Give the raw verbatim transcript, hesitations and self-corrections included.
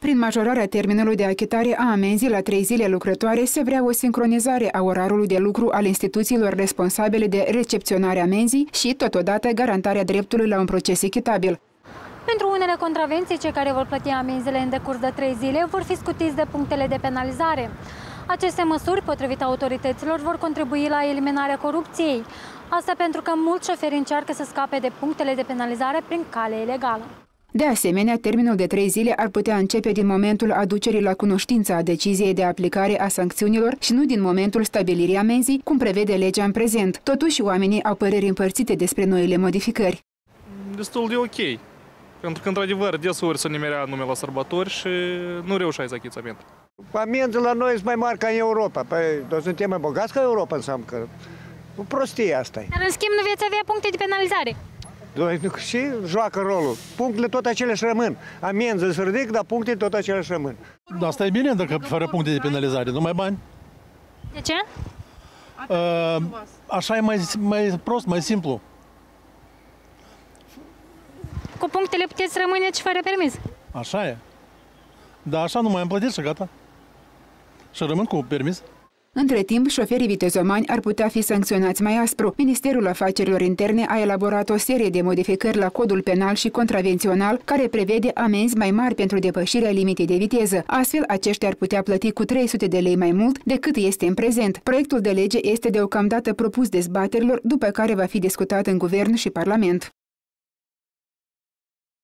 Prin majorarea termenului de achitare a amenzii la trei zile lucrătoare se vrea o sincronizare a orarului de lucru al instituțiilor responsabile de recepționarea amenzii și, totodată, garantarea dreptului la un proces echitabil. Pentru unele contravenții, cei care vor plăti amenzile în decurs de trei zile vor fi scutiți de punctele de penalizare. Aceste măsuri, potrivit autorităților, vor contribui la eliminarea corupției. Asta pentru că mulți șoferi încearcă să scape de punctele de penalizare prin cale ilegală. De asemenea, termenul de trei zile ar putea începe din momentul aducerii la cunoștință a deciziei de aplicare a sancțiunilor și nu din momentul stabilirii amenzii, cum prevede legea în prezent. Totuși, oamenii au păreri împărțite despre noile modificări. Destul de ok, pentru că, într-adevăr, deseori se nimerea nume la sărbători și nu reușeai să achiți amendă. Amenzile la noi sunt mai mari ca în Europa. Păi, noi suntem mai bogați ca Europa, înseamnă că o prostie asta e. Dar, în schimb, nu veți avea puncte de penalizare. Și joacă rolul. Punctele tot aceleași rămân. Amenzile se ridică, dar punctele tot aceleași rămân. Da, asta e bine dacă fără puncte de penalizare, nu mai bani. De ce? Uh, așa e mai, mai prost, mai simplu. Cu punctele puteți rămâne și fără permis. Așa e. Dar așa nu mai am plătit și gata. Și rămân cu permis. Între timp, șoferii vitezomani ar putea fi sancționați mai aspru. Ministerul Afacerilor Interne a elaborat o serie de modificări la codul penal și contravențional care prevede amenzi mai mari pentru depășirea limitei de viteză. Astfel, aceștia ar putea plăti cu trei sute de lei mai mult decât este în prezent. Proiectul de lege este deocamdată propus dezbaterilor, după care va fi discutat în Guvern și Parlament.